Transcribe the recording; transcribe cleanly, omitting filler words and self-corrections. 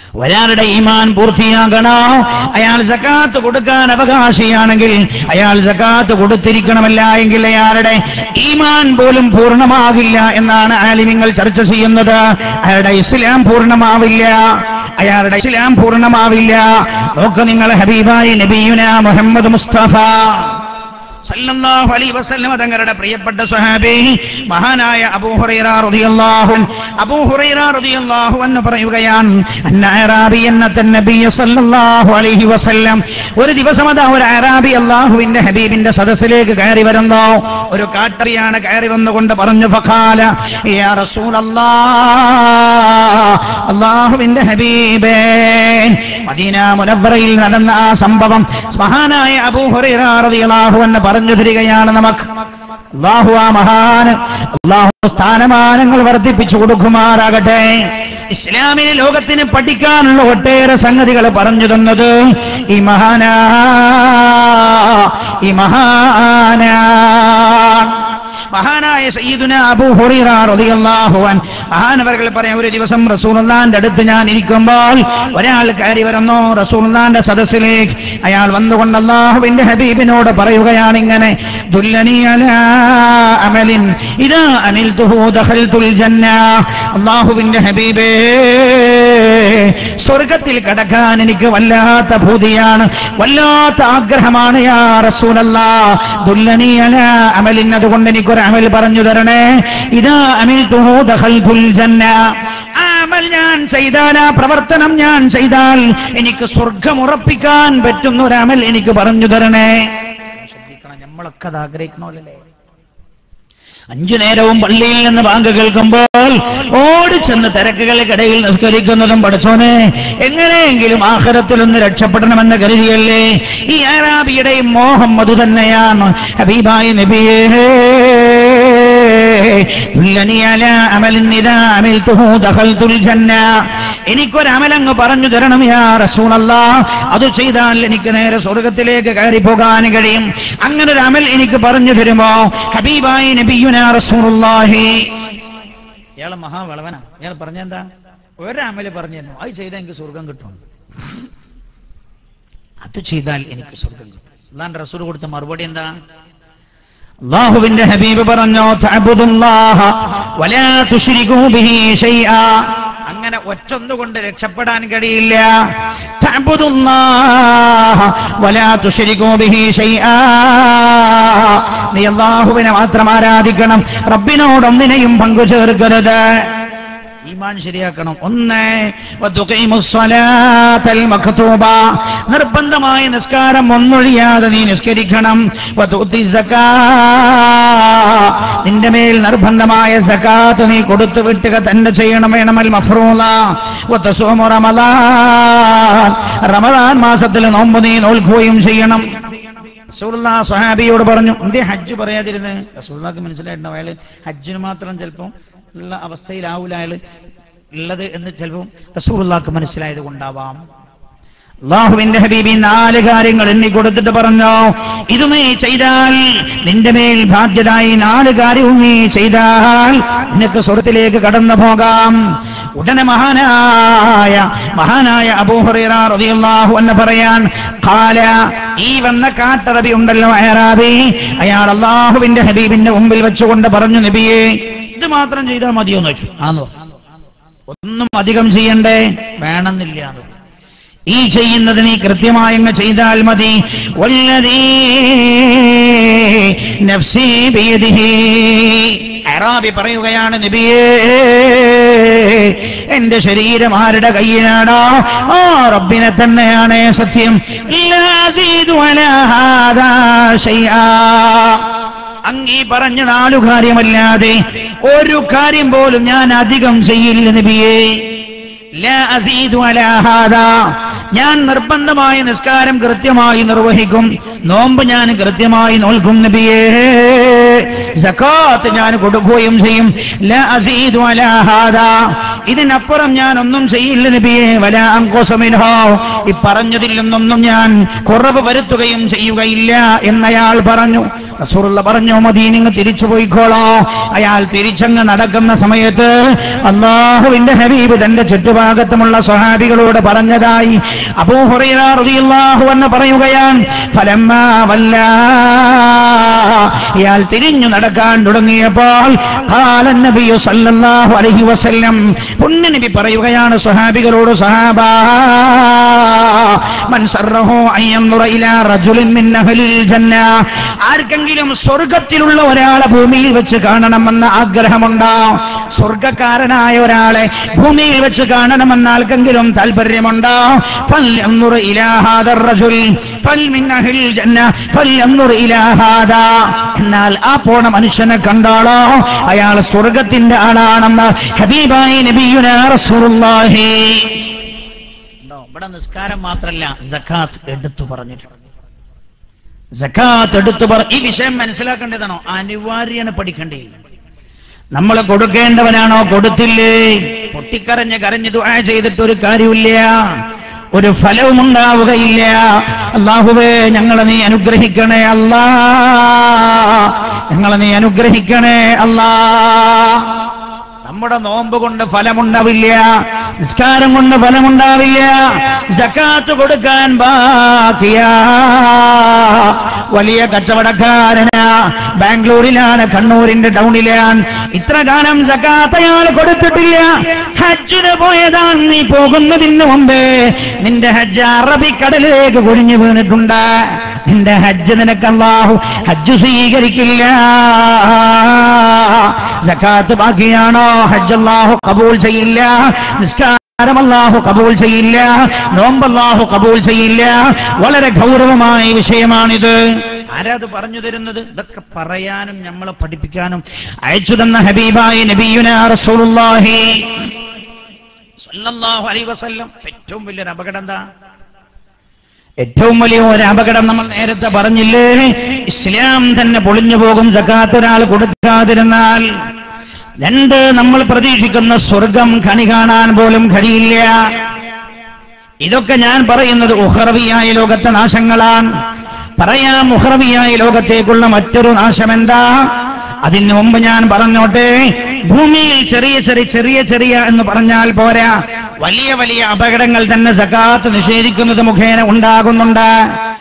ഒരാളുടെ ഈമാൻ പൂർത്തിയാകണോ, അയാൾ സകാത്ത് കൊടുക്കാൻ അവകാശിയാണെങ്കിൽ അയാൾ സകാത്ത് കൊടുത്തിരിക്കണമല്ല എങ്കിൽ അയാളുടെ ഈമാൻ പോലും പൂർണ്ണമാകില്ല എന്നാണ് ആലിമീങ്ങൾ ചർച്ച ചെയ്യുന്നത്. അയാളുടെ ഇസ്ലാം പൂർണ്ണമാവില്ല. നോക്ക് നിങ്ങൾ, ഹബീബായി നബിയുനാ മുഹമ്മദ് മുസ്തഫ സല്ലല്ലാഹു അലൈഹി വസല്ലം തങ്ങളുടെ പ്രിയപ്പെട്ട സ്വഹാബി മഹാനായ അബൂ ഹുറൈറ റളിയല്ലാഹു അൻഹു പറയുകയാണ്, അന്ന അറാബിയന്നൻ നബി സല്ലല്ലാഹു അലൈഹി വസല്ലം, ഒരു ദിവസം അതാ ഒരു അറാബി അല്ലാഹുവിന്റെ ഹബീബിന്റെ സദസ്സിലേക്ക് കയറി വരുന്നു. ഒരു കാട്ടറിയാണ് കയറി വന്നുകൊണ്ട് പറഞ്ഞു, ഫഖാല യാ റസൂലല്ലാഹ്, അല്ലാഹുവിന്റെ ഹബീബേ. മദീന മുനവ്വറയിൽ നടന്ന ആ സംഭവം മഹാനായ അബൂ ഹുറൈറ റളിയല്ലാഹു അൻഹു പറഞ്ഞു തരികയാണ് നമുക്ക്. അല്ലാഹു ആ മഹാൻ, അല്ലാഹു സ്ഥാനമാനങ്ങൾ വർദ്ധിപ്പിച്ചു കൊടുക്കുമാറാകട്ടെ. ഇസ്ലാമിന് ലോകത്തിന് പഠിക്കാനുള്ള ഒട്ടേറെ സംഗതികൾ പറഞ്ഞു തന്നത് ഈ മഹാനായ സയ്യിദുനാ അബൂ ഹുറൈറ റളിയല്ലാഹു അൻഹു മഹാനവർകൾ പറയാം, ഒരു ദിവസം റസൂലുള്ളാഹിന്റെ അടുത്ത് ഞാൻ ഇരിക്കുമ്പോൾ ഒരാൾ കയറി വരുന്നു റസൂലുള്ളാഹിന്റെ സദസ്സിലേക്ക്. അയാൾ വന്നുകൊണ്ട് അല്ലാഹുവിന്റെ ഹബീബിനോട് പറയുകയാണ് ഇങ്ങനെ, ദുല്ലനി അലാ അമലിൻ ഇദാ അമിൽതുഹു ദഖൽതുൽ ജന്ന. അല്ലാഹുവിന്റെ ഹബീബേ, സ്വർഗ്ഗത്തിൽ കടക്കാൻ എനിക്ക് വല്ലാത്ത ഭൂതിയാണ്, വല്ലാത്ത ആഗ്രഹമാണ് യാ റസൂലല്ലാഹ്. ദുല്ലനി അലാ അമലിൻ, അതുകൊണ്ട് എനിക്കൊരു അമൽ പറഞ്ഞു തരണേ. ഇദാ അമിൽതുഹു ദഖൽതുൽ ജന്ന. ആ അമൽ ഞാൻ ചെയ്താൽ, ആ പ്രവർത്തനം ഞാൻ ചെയ്താൽ എനിക്ക് സ്വർഗം ഉറപ്പിക്കാൻ പറ്റുന്ന ഒരു അമൽ എനിക്ക് പറഞ്ഞു തരണേ. ശ്രദ്ധിക്കണം, നമ്മളൊക്കെ അത് ആഗ്രഹിക്കണമല്ലേ? 5 നേരവും പള്ളിയിൽ നിന്ന് ബാങ്ക് കേൾക്കുമ്പോൾ ഓടി ചെന്ന് തിരക്കുകൾക്കിടയിൽ നിസ്കരിക്കുന്നതും, പഠിച്ചോനെ എങ്ങനെയെങ്കിലും ആഖിറത്തിലൊന്ന് രക്ഷപ്പെടണമെന്ന് കരുതിയല്ലേ. ഈ അറാബിയുടെയും മോഹം അത് തന്നെയാണ്. ഹബീബായ നബിയേ, എനിക്കൊരമലങ്ങ് പറഞ്ഞു തരണം യാ റസൂലല്ലാഹ്. അത് ചെയ്താൽ എനിക്ക് നേരെ സ്വർഗത്തിലേക്ക് കയറി പോകാൻ കഴിയും. അങ്ങനെ ഒരു അമൽ എനിക്ക് പറഞ്ഞു തരുമോ ഹബീബായി നബിയുനാ റസൂലുള്ളാഹി? ഇയാളെ മഹാവളവനാ. ഇയാൾ പറഞ്ഞെന്താ? ഒരമല് പറഞ്ഞു തരുന്നു, അത് ചെയ്താൽ എനിക്ക് സ്വർഗം കിട്ടും, അത് ചെയ്താൽ എനിക്ക് സ്വർഗം കിട്ടും. അല്ലാഹുവിന്റെ റസൂൽ കൊടുത്ത മറുപടി എന്താ? അല്ലാഹുവിന്റെ ഹബീബ് പറഞ്ഞു, തഅബുദുല്ലാഹ വലാ തുശ്രികൂ ബിഹി ശൈആ. അങ്ങനെ ഒറ്റൊന്നുകൊണ്ട് രക്ഷപ്പെടാൻ കഴിയില്ല. തഅബുദുല്ലാഹ വലാ തുശ്രികൂ ബിഹി ശൈആ. നീ അല്ലാഹുവിനെ മാത്രം ആരാധിക്കണം, റബ്ബിനോട് ഒന്നിനെയും പങ്കു ചേർക്കരുത്. ഈമാൻ ശരിയാക്കണം. 1 നിർബന്ധമായ നിസ്കാരം ഒന്നൊഴിയാതെ നീ നിസ്കരിക്കണം. നിന്റെ മേൽ നിർബന്ധമായ സകാത്ത് നീ കൊടുത്തു വിട്ടുക തന്നെ ചെയ്യണം. വേണമൽ മഫ്റൂള. റമദാൻ മാസത്തിൽ നോമ്പ് നീ നോൽക്കുകയും ചെയ്യണം. റസൂലുള്ളാഹി സ്വഹാബിയോട് പറഞ്ഞു, എന്തേ ഹജ്ജ് പറയാതിരുന്നത്? റസൂലുള്ളാഹിക്ക് മനസ്സിലായിട്ടുണ്ടാവും അയാൾ ഹജ്ജിന് മാത്രം ചിലപ്പോൾ ഉള്ള അവസ്ഥയിലാവൂല അയാൾ ഉള്ളത് എന്ന് ചിലപ്പോൾ റസൂലുള്ളാഹിക്ക് മനസ്സിലായത് കൊണ്ടാവാം. അല്ലാഹുവിന്റെ ഹബീബി 4 കാര്യങ്ങൾ എണ്ണി കൊടുത്തിട്ട് പറഞ്ഞു, ഇത് നീ ചെയ്താൽ നിന്റെ മേൽ ബാധ്യതയായി 4 കാര്യവും നീ ചെയ്താൽ നിനക്ക് സ്വർഗ്ഗത്തിലേക്ക് കടന്നു പോകാം. ഉടനെ മഹാനായ അബൂ ഹുറൈറ റളിയല്ലാഹു അൻഹു പറയാൻ, ഖാല, ഈ വന്ന കാട്ടറബി ഉണ്ടല്ലോ അറാബി, അയാൾ അല്ലാഹുവിന്റെ ഹബീബിന്റെ മുമ്പിൽ വെച്ചുകൊണ്ട് പറഞ്ഞു, നബിയേ ഇത് മാത്രം ചെയ്താൽ മതിയോന്ന് വെച്ചു. ആണോ? ഒന്നും അധികം ചെയ്യണ്ടേ? വേണമെന്നില്ല. ഈ ചെയ്യുന്നത് നീ കൃത്യമായങ്ങ് ചെയ്താൽ മതി. വല്ലദീ നഫ്സി ബിയദിഹി. അറാബി പറയുകയാണ്, നബിയേ എന്റെ ശരീരം ആരുടെ കയ്യിലാണോ ആ റബ്ബിനെ തന്നെയാണ് സത്യം. ലാ അസീദു അലാ ഹാദാ ശൈആ. അങ്ങീ പറഞ്ഞ 4 കാര്യമല്ലാതെ ഒരു കാര്യം പോലും ഞാൻ അധികം ചെയ്യില്ല നബിയേ. ലാ അസീദു അലാ ഹാദാ. ഞാൻ നിർബന്ധമായ നിസ്കാരം കൃത്യമായി നിർവഹിക്കും, നോമ്പ് ഞാൻ കൃത്യമായി നോൽക്കും നബിയേ. സകാത്ത് ഞാൻ കൊടുക്കുകയും ചെയ്യും. ലാ അസീദു അലാ ഹാദാ, ഇതിനപ്പുറം ഞാൻ ഒന്നും ചെയ്യില്ല നബിയേ. വലാ അൻഖുസു മിൻഹു, ഈ പറഞ്ഞതിൽ നിന്നൊന്നും ഞാൻ കുറവ് വരുത്തുകയും ചെയ്യുകയില്ല എന്നയാൾ പറഞ്ഞു. റസൂലുള്ള പറഞ്ഞു, മദീനയിൽ തിരിച്ചു പോയിക്കോളോ. അയാൾ തിരിച്ചങ്ങ് നടക്കുന്ന സമയത്ത് അല്ലാഹുവിന്റെ ഹബീബ് തന്റെ ചുറ്റുഭാഗത്തുമുള്ള സ്വഹാബികളോട് പറഞ്ഞതായി അബൂ ഹുറൈറ റളിയല്ലാഹു അൻഹു പറയുകയാണ്. ഫലമ്മാ വല്ലാ, ഇയാൾ തിരിഞ്ഞു നടക്കാൻ തുടങ്ങിയപ്പോൾ ഖാല നബി സല്ലല്ലാഹു അലൈഹി വസല്ലം, പുണ്യനബി പറയുകയാണ് സ്വഹാബികളോട്, സഹാബാ മൻ സറഹു അയ്യൻദുറ ഇലാ റജുലിൻ മിൻ അഹ്ലിൽ ജന്ന, ആർക്കെങ്കിലും സ്വർഗത്തിലുള്ള ഒരാളെ ഭൂമിയിൽ വെച്ച് കാണണമെന്ന ആഗ്രഹമുണ്ടോ? സ്വർഗക്കാരനായ ഒരാളെ ഭൂമിയിൽ വെച്ച് കാണണമെന്ന ആർക്കെങ്കിലും താല്പര്യമുണ്ടോ? ഫൽയൻദുർ ഇലാ ഹാദർ റജുൽ ഫൽ മിൻ അഹ്ലിൽ ജന്ന ഫൽയൻദുർ ഇലാ ഹാദാ, എന്നാൽ ആ പോണ മനുഷ്യനെ കണ്ടാലോ അയാൾ സ്വർഗത്തിന്റെ ആളാണെന്ന് ഹബീബായ നബിയുനാ റസൂലുള്ളാഹി. ഇവിടെ നിസ്കാരം മാത്രല്ല, സകാത്ത് എടുത്തു പറഞ്ഞിട്ടുണ്ട്. സകാത്ത് എടുത്തു ഈ വിഷയം മനസ്സിലാക്കേണ്ടതാണോ? അനിവാര്യമാണ്, പഠിക്കേണ്ടേ. നമ്മൾ കൊടുക്കേണ്ടവനാണോ? കൊടുത്തില്ലേ പൊട്ടിക്കരഞ്ഞ് ദുആ ചെയ്തിട്ടൊരു കാര്യമില്ല, ഒരു ഫലവും ഉണ്ടാവുകയില്ല. അല്ലാഹുവേ ഞങ്ങളെ നീ അനുഗ്രഹിക്കണേ അല്ലാ, ഞങ്ങളെ നീ അനുഗ്രഹിക്കണേ അല്ലാ. നമ്മുടെ നോമ്പ് കൊണ്ട് ഫലമുണ്ടാവില്ല, നിസ്കാരം കൊണ്ട് ഫലമുണ്ടാവില്ല, സകാത്ത് കൊടുക്കാൻ ബാക്കിയാ. വലിയ കച്ചവടക്കാരനാ, ബാംഗ്ലൂരിലാണ്, കണ്ണൂരിന്റെ ടൗണിലാണ്. ഇത്ര കാലം സകാത്ത് അയാൾ കൊടുത്തിട്ടില്ല. ഹജ്ജിന് പോയതാണ്. നീ പോകുന്നതിന് മുമ്പേ നിന്റെ ഹജ്ജ് അറബിക്കടലിലേക്ക് കുഴിഞ്ഞു വീണിട്ടുണ്ട്. നിന്റെ ഹജ്ജ് നിനക്ക് അല്ലാഹു ഹജ്ജ് സ്വീകരിക്കില്ല. സകാത്ത് ബാക്കിയാണോ? ഹജ്ജ് അല്ലാഹു കബൂൽ ചെയ്യില്ല, നിസ്കാരം അല്ലാഹു കബൂൽ ചെയ്യില്ല, നോമ്പ് അല്ലാഹു കബൂൽ ചെയ്യില്ല. വളരെ ഗൗരവമായ വിഷയമാണിത്. ആരാത് പറഞ്ഞു തരുന്നത്? ഇതൊക്കെ പറയാനും നമ്മളെ പഠിപ്പിക്കാനും അയച്ചു തന്ന ഹബീബായ നബിയുനാ റസൂലുള്ളാഹി സ്വല്ലല്ലാഹു അലൈഹി വസല്ലം. ഏറ്റവും വലിയൊരു അപകടം എന്താ? ഏറ്റവും വലിയ ഒരു അപകടം നമ്മൾ നേരത്തെ പറഞ്ഞില്ലേ, ഇസ്ലാം തന്നെ പൊളിഞ്ഞു പോകും സകാത്ത് ഒരാൾ കൊടുക്കാതിരുന്നാൽ. രണ്ട്, നമ്മൾ പ്രതീക്ഷിക്കുന്ന സ്വർഗം കണി കാണാൻ പോലും കഴിയില്ല. ഇതൊക്കെ ഞാൻ പറയുന്നത് ഉഖ്റവിയായ ലോകത്തെ നാശങ്ങളാണ്. പറയാം, ഉഖ്റവിയായ ലോകത്തേക്കുള്ള മറ്റൊരു നാശം എന്താ? അതിന് മുമ്പ് ഞാൻ പറഞ്ഞോട്ടെ, ഭൂമിയിൽ ചെറിയ ചെറിയ എന്ന് പറഞ്ഞാൽ പോരാ, വലിയ വലിയ അപകടങ്ങൾ തന്നെ സകാത്ത് നിഷേധിക്കുന്നത് മുഖേന ഉണ്ടാകുന്നുണ്ട്.